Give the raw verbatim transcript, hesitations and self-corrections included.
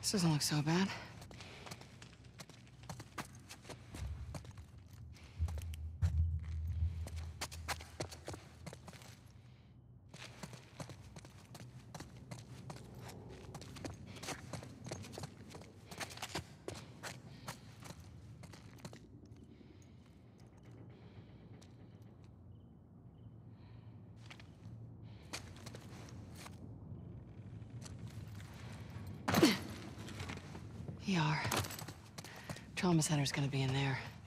This doesn't look so bad. E R. Trauma center's gonna be in there.